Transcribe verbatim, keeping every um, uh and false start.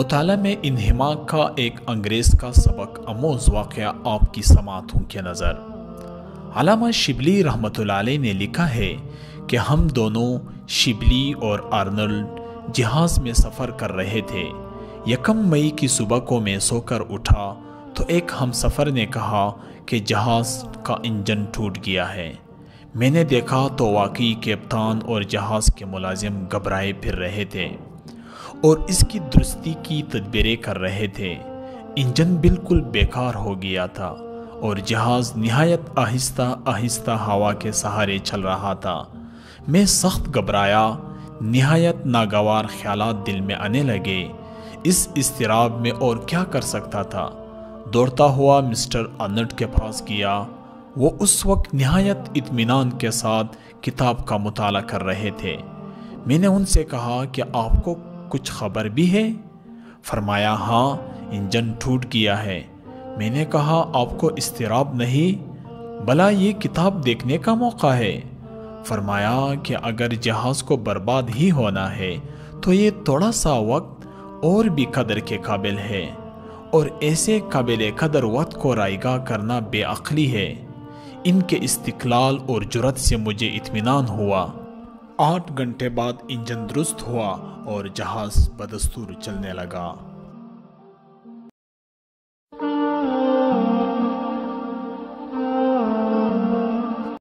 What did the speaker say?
مطالعہ میں انہماک کا ایک انگریز کا سبق آموز واقعہ آپ کی سماعتوں کے نظر۔ علامہ شبلی رحمۃ اللہ علیہ نے لکھا ہے کہ ہم دونوں شبلی اور آرنلڈ جہاز میں سفر کر رہے تھے۔ یکم مئی کی صبح کو میں سو کر اٹھا تو ایک ہم سفر نے کہا کہ جہاز کا انجن ٹوٹ گیا ہے۔ میں نے دیکھا تو واقعی کیپٹن اور جہاز کے ملازم گھبرائے پھر رہے تھے اور اس کی درستی کی تدبیریں کر رہے تھے۔ انجن بالکل بیکار ہو گیا تھا اور جہاز نہایت آہستہ آہستہ ہوا کے سہارے چل رہا تھا۔ میں سخت گھبرایا، نہایت ناگوار خیالات دل میں آنے لگے۔ اس اضطراب میں اور کیا کر سکتا تھا؟ دوڑتا ہوا مسٹر آرنلڈ کے پاس گیا۔ وہ اس وقت نہایت اطمینان کے ساتھ کتاب کا مطالعہ کر رہے تھے۔ میں نے ان سے کہا کہ آپ کو کچھ خبر بھی ہے؟ فرمایا ہاں، انجن ٹوٹ گیا ہے۔ میں نے کہا آپ کو اضطراب نہیں، بھلا یہ کتاب دیکھنے کا موقع ہے۔ فرمایا کہ اگر جہاز کو برباد ہی ہونا ہے تو یہ تھوڑا سا وقت اور بھی قدر کے قابل ہے، اور ایسے قابل قدر وقت کو رائگاں کرنا بے عقلی ہے۔ ان کے استقلال اور جرأت سے مجھے اطمینان ہوا۔ آٹھ گھنٹے بعد انجن درست ہوا اور جہاز بدستور چلنے لگا۔